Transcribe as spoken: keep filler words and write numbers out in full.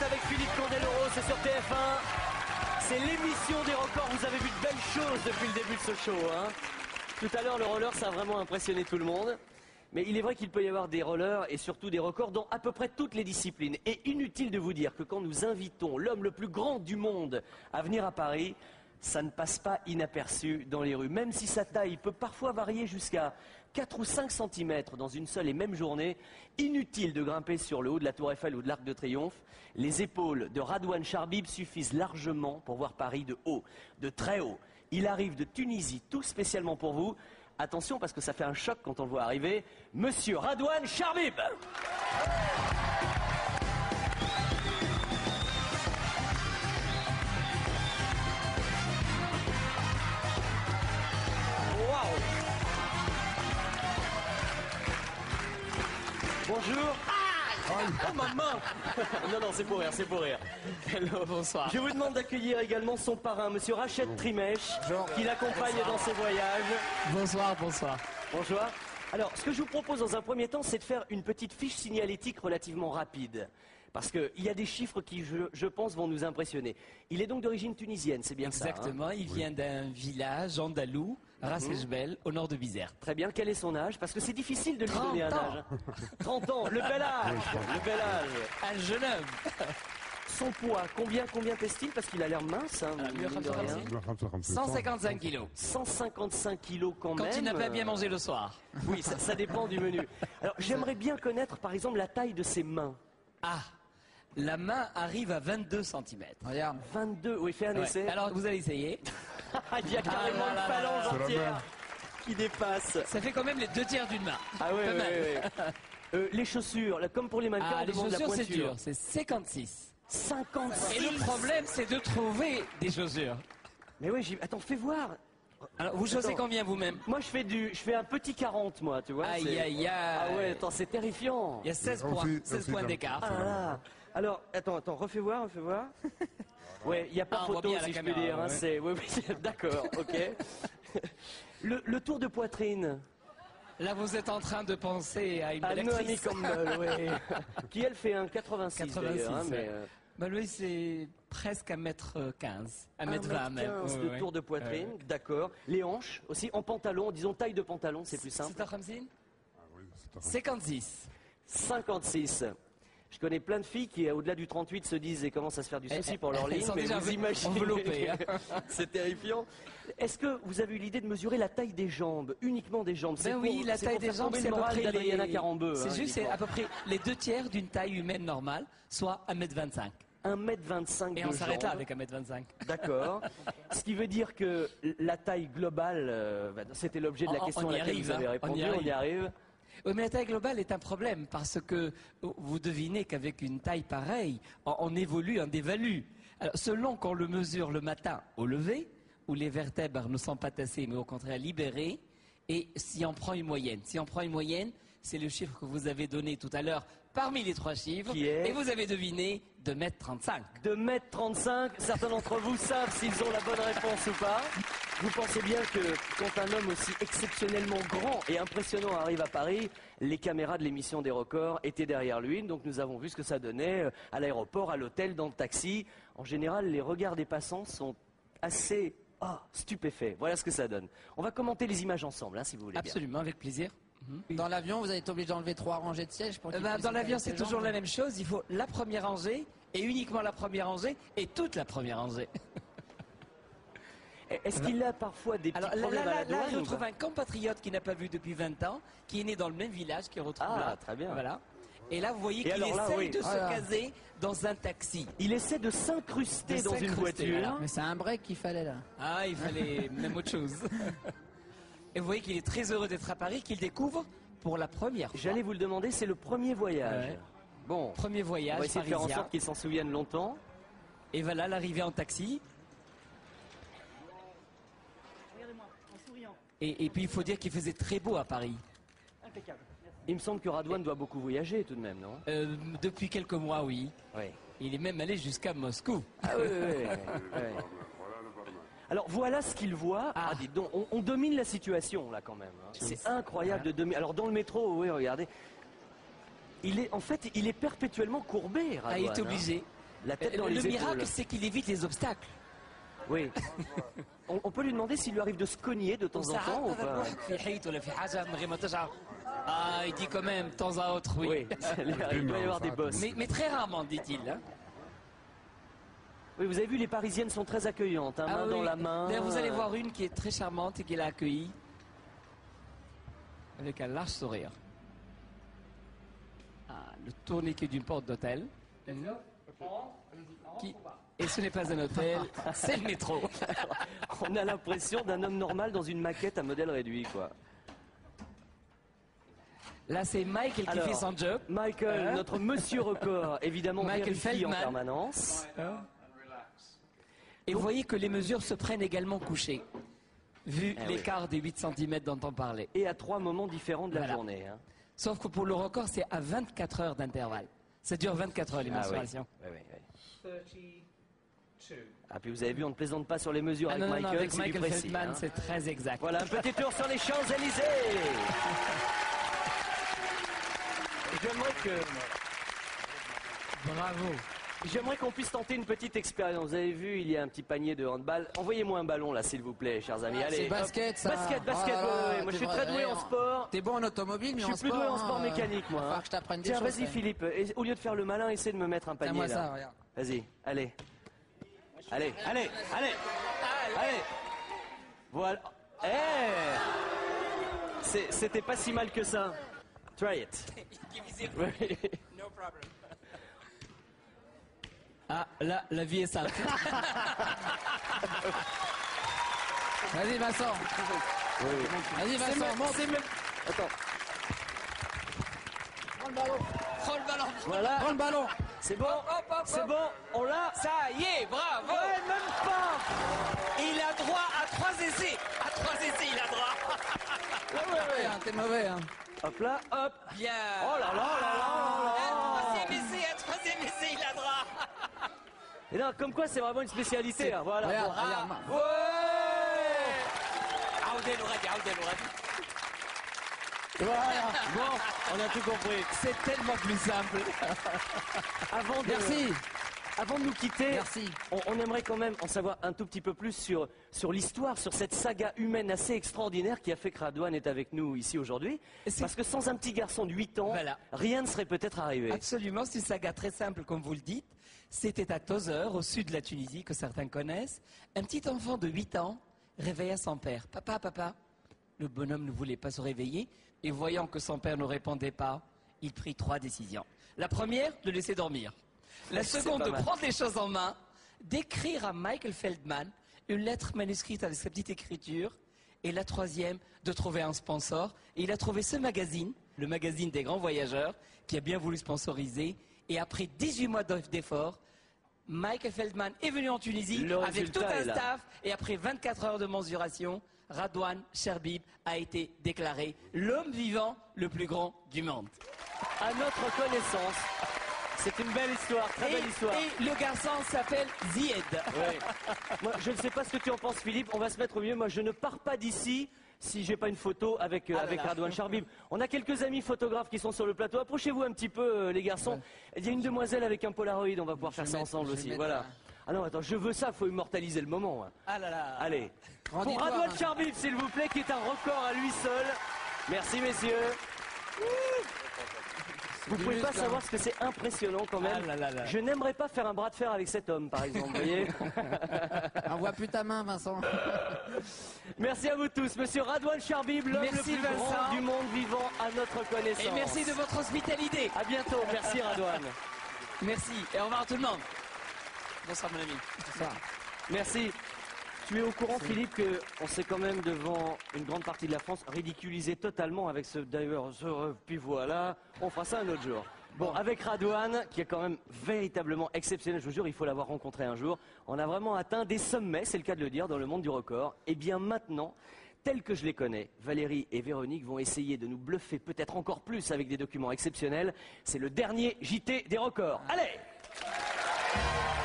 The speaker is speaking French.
avec Philippe Candeloro, c'est sur T F un. C'est l'émission des records. Vous avez vu de belles choses depuis le début de ce show. Hein. Tout à l'heure, le roller, ça a vraiment impressionné tout le monde. Mais il est vrai qu'il peut y avoir des rollers et surtout des records dans à peu près toutes les disciplines. Et inutile de vous dire que quand nous invitons l'homme le plus grand du monde à venir à Paris, ça ne passe pas inaperçu dans les rues. Même si sa taille peut parfois varier jusqu'à quatre ou cinq centimètres dans une seule et même journée, inutile de grimper sur le haut de la Tour Eiffel ou de l'Arc de Triomphe. Les épaules de Radouane Charbib suffisent largement pour voir Paris de haut, de très haut. Il arrive de Tunisie, tout spécialement pour vous. Attention parce que ça fait un choc quand on le voit arriver. Monsieur Radouane Charbib. Bonjour. Ah, oh, ma main. Non, non, c'est pour rire, c'est pour rire. Hello. Bonsoir. Je vous demande d'accueillir également son parrain, monsieur Rachet Trimèche, qui l'accompagne dans ses voyages. Bonsoir, bonsoir. Bonjour. Alors, ce que je vous propose dans un premier temps, c'est de faire une petite fiche signalétique relativement rapide. Parce qu'il y a des chiffres qui, je, je pense, vont nous impressionner. Il est donc d'origine tunisienne, c'est bien ça? Exactement, hein? il vient d'un village andalou, Rassejbel, au nord de Bizerte. Très bien, quel est son âge? Parce que c'est difficile de lui trente donner un ans. âge. trente ans, le bel âge, le bel âge. Un jeune homme. Son poids, combien, combien pèse-t-il? Parce qu'il a l'air mince, hein, Ah, mine de rien. cent cinquante-cinq kilos. cent cinquante-cinq kilos quand, Quand même. il n'a pas bien mangé le soir. Oui, ça, ça dépend du menu. Alors, j'aimerais bien connaître, par exemple, la taille de ses mains. Ah, la main arrive à vingt-deux centimètres. Regarde. vingt-deux, oui, fais un Ouais. essai. Alors, vous allez essayer. Il y a carrément Ah là une là là phalange là. entière qui dépasse. Ça fait quand même les deux tiers d'une main. Ah oui, Pas oui, mal. oui, oui. Euh, les chaussures, là, comme pour les mannequins, Ah, on les demande la chaussures, c'est pointure. dur. C'est cinquante-six. cinquante-six. Et le problème, c'est de trouver des chaussures. Mais oui, j'y- attends, fais voir. Alors, vous chaussez Attends. combien vous-même? Moi, je fais du, je fais un petit quarante, moi, tu vois. Aïe, c'est- aïe, aïe. Ah ouais, attends, c'est terrifiant. Il y a seize Aussi, points, seize aussi, points comme- d'écart. Ah là là. Alors, attends, attends, refais voir, refais voir. Ouais, il n'y a pas Ah, on voit photo, bien à la si je puis caméra, dire. hein, ouais. c'est... Oui, oui, d'accord, ok. Le, le tour de poitrine. Là, vous êtes en train de penser à une À belle Noémie actrice. Campbell, oui. Qui, elle, fait un quatre-vingt-six, quatre-vingt-six, d'ailleurs. hein, mais, ouais. euh, Bah lui, c'est presque un mètre quinze, un mètre vingt même. quinze Ouais, de ouais. tour de poitrine, Ouais. d'accord. Les hanches, aussi, en pantalon, disons taille de pantalon, c'est plus simple. C'est à Khamsin Ah oui, c'est un- cinquante-six. cinquante-six. Je connais plein de filles qui, au-delà du trente-huit, se disent et commencent à se faire du souci Eh, pour leur elles ligne. sont Mais déjà vous enve- imaginez, enveloppées, hein. c'est terrifiant. Est-ce que vous avez eu l'idée de mesurer la taille des jambes, uniquement des jambes? C'est Ben pour- oui, la c'est taille pour des faire jambes, tomber c'est le à peu moral près d'Adriana les... Carambeu. C'est hein, juste, c'est uniquement. à peu près les deux tiers d'une taille humaine normale, soit un mètre vingt-cinq. un mètre vingt-cinq Et de on s'arrête là jambes. avec un mètre vingt-cinq. D'accord. Ce qui veut dire que la taille globale, euh, bah, c'était l'objet de la On- question on à y laquelle arrive, vous avez hein. répondu. On y arrive. Oui, mais la taille globale est un problème parce que vous devinez qu'avec une taille pareille, on, on évolue, on dévalue. Alors, selon qu'on le mesure le matin au lever, où les vertèbres ne sont pas tassées mais au contraire libérées, et si on prend une moyenne. Si on prend une moyenne, c'est le chiffre que vous avez donné tout à l'heure parmi les trois chiffres, Qui est et vous avez deviné deux mètres trente-cinq. deux mètres trente-cinq, certains d'entre vous savent s'ils ont la bonne réponse ou pas. Vous pensez bien que quand un homme aussi exceptionnellement grand et impressionnant arrive à Paris, les caméras de l'émission des records étaient derrière lui. Donc nous avons vu ce que ça donnait euh, à l'aéroport, à l'hôtel, dans le taxi. En général, les regards des passants sont assez ah, stupéfaits. Voilà ce que ça donne. On va commenter les images ensemble, hein, si vous voulez bien. Absolument, avec plaisir. Dans l'avion, vous allez être obligé d'enlever trois rangées de sièges pour Euh, qu'il ben, puisse dans l'avion, étaler c'est ses toujours jambes. la même chose. Il faut la première rangée, et uniquement la première rangée, et toute la première rangée. Est-ce qu'il a parfois des petits Alors là, problèmes là, à la là, là, douane je ou retrouve pas un compatriote qui n'a pas vu depuis vingt ans, qui est né dans le même village, qui retrouve Ah, là. très bien. Voilà. Et là, vous voyez Et qu'il alors là, essaye oui. de se Voilà. caser dans un taxi. Il essaie de s'incruster De dans une s'incruster, voiture. voilà. Mais c'est un break qu'il fallait là. Ah, il fallait même autre chose. Et vous voyez qu'il est très heureux d'être à Paris, qu'il découvre pour la première fois. J'allais vous le demander, c'est le premier voyage. Ouais. Bon, Premier on voyage va essayer de faire en parisien. sorte qu'il s'en souvienne longtemps. Et voilà l'arrivée en taxi. Et, et puis il faut dire qu'il faisait très beau à Paris. Il me semble que Radouane doit beaucoup voyager tout de même, non? Euh, depuis quelques mois, oui. Oui. Il est même allé jusqu'à Moscou. Ah oui, oui, oui, oui. Alors voilà ce qu'il voit. Ah, Ah. dites donc, on, on domine la situation là quand même. hein. C'est incroyable de dominer. Alors dans le métro, oui, regardez. Il est, en fait, il est perpétuellement courbé, Radouane. Ah, il est hein. obligé. La tête dans Le les épaules. miracle, c'est qu'il évite les obstacles. Oui. on, on peut lui demander s'il lui arrive de se cogner de temps en temps ou pas? Ah, il dit quand même, de temps à autre, oui. Oui, il doit y avoir des bosses. Mais, mais très rarement, dit-il. Hein. Oui, vous avez vu, les Parisiennes sont très accueillantes, hein, Ah main oui. dans la main. D'ailleurs, vous allez voir une qui est très charmante et qui l'a accueillie avec un large sourire. Ah, le tourniquet d'une porte d'hôtel. Mmh. Qui... Et ce n'est pas un hôtel, c'est le métro. On a l'impression d'un homme normal dans une maquette à modèle réduit, quoi. Là, c'est Michael Alors, qui fait son job. Michael, Hein? notre monsieur record, évidemment, Michael vérifie en Feldman. permanence. Et vous voyez que les mesures se prennent également couchées, vu Eh l'écart oui. des huit centimètres dont on parlait. Et à trois moments différents de la Voilà. journée. Hein. Sauf que pour le record, c'est à vingt-quatre heures d'intervalle. Ça dure vingt-quatre heures, les Ah mensurations. oui. Oui, oui, oui. Ah, puis vous avez vu, on ne plaisonne pas sur les mesures Ah avec non, non, Michael, non, avec c'est du Michael précis. Feldman, Hein. c'est très exact. Voilà, un petit tour sur les Champs-Élysées. J'aimerais que... Bravo. J'aimerais qu'on puisse tenter une petite expérience. Vous avez vu, il y a un petit panier de handball. Envoyez-moi un ballon là, s'il vous plaît, chers amis. Ah, Allez. c'est basket, hop. ça. Basket, basket. Oh là là, ouais, ouais. Moi, je t'es suis très vrai- doué en en- sport. T'es bon en automobile, mais Je en suis plus sport... doué en sport hein, mécanique, moi. va hein. falloir que je t'apprenne des Tiens, choses, vas-y, quand Philippe. Et au lieu de faire le malin, essaie de me mettre un panier Tiens-moi là. ça, regarde. Vas-y, allez. Allez, allez, allez. Allez. Voilà. Eh C'est- C'était pas si mal que ça. Try it. Oui. Ah, là, la vie est simple. Vas-y, Vincent. Oui, oui. Vas-y, C'est Vincent, même- monte. c'est même- Attends, Prends le ballon. Prends le ballon. voilà. Prends le ballon. C'est bon, hop, hop, c'est hop. bon, on l'a. Ça y est, bravo. Ouais, même pas. Il a droit à trois essais. À trois essais, il a droit. Ouais, hein, t'es mauvais, hein. Hop là, hop. Bien. Oh là là là là là. Un troisième essai, un troisième essai, il a droit. Et là, comme quoi, c'est vraiment une spécialité. Hein, voilà. Regarde, Bon, regarde. ah, ma- ouais. عودة الغد عودة الغد. Voilà. Bon, on a tout compris. C'est tellement plus simple. Avant de, Merci. Avant de nous quitter, Merci. on, on aimerait quand même en savoir un tout petit peu plus sur, sur l'histoire, sur cette saga humaine assez extraordinaire qui a fait que Radouane est avec nous ici aujourd'hui. C'est- Parce que sans un petit garçon de huit ans, Voilà. rien ne serait peut-être arrivé. Absolument, c'est une saga très simple, comme vous le dites. C'était à Tozeur, au sud de la Tunisie, que certains connaissent. Un petit enfant de huit ans réveilla son père. Papa, papa. Le bonhomme ne voulait pas se réveiller. Et voyant que son père ne répondait pas, il prit trois décisions. La première, de laisser dormir. La C'est seconde, pas de mal. prendre les choses en main, d'écrire à Michael Feldman une lettre manuscrite avec sa petite écriture. Et la troisième, de trouver un sponsor. Et il a trouvé ce magazine, le magazine des grands voyageurs, qui a bien voulu sponsoriser. Et après dix-huit mois d'efforts, Michael Feldman est venu en Tunisie Le avec tout résultat un est là. staff. Et après vingt-quatre heures de mensuration, Radouane Cherbib a été déclaré l'homme vivant le plus grand du monde. À notre connaissance, c'est une belle histoire, très Et, belle histoire. et le garçon s'appelle Zied. Ouais. Moi, je ne sais pas ce que tu en penses, Philippe. On va se mettre au milieu. Moi, je ne pars pas d'ici si j'ai pas une photo avec, euh, Ah là avec là. Radouane Charbib. On a quelques amis photographes qui sont sur le plateau. Approchez-vous un petit peu, euh, les garçons. Il y a une demoiselle avec un Polaroid. On va pouvoir Je faire vais ça mettre- ensemble je vais aussi. mettre Voilà. un- Ah non, attends, je veux ça. Faut immortaliser le moment. hein. Ah là là. Allez. Grandis-toi, Pour Radouane hein. Charbib, s'il vous plaît, qui est un record à lui seul. Merci, messieurs. Vous pouvez pas muscle, hein. savoir ce que c'est impressionnant quand même. Ah là là là. Je n'aimerais pas faire un bras de fer avec cet homme, par exemple. Vous voyez. Envoie plus ta main, Vincent. Merci à vous tous. Monsieur Radouane Charbib, l'homme le Merci, plus Vincent. grand du monde vivant à notre connaissance. Et merci de votre hospitalité. À bientôt. Merci Radouane. Merci. Et au revoir à tout le monde. Bonsoir mon ami. Ça. Merci. Tu es au courant, Philippe, qu'on s'est quand même devant une grande partie de la France ridiculisé totalement avec ce d'ailleurs. ce- Puis voilà, on fera ça un autre jour. Bon, avec Radouane, qui est quand même véritablement exceptionnel, je vous jure, il faut l'avoir rencontré un jour. On a vraiment atteint des sommets, c'est le cas de le dire, dans le monde du record. Et bien maintenant, tels que je les connais, Valérie et Véronique vont essayer de nous bluffer peut-être encore plus avec des documents exceptionnels. C'est le dernier J T des records. Allez!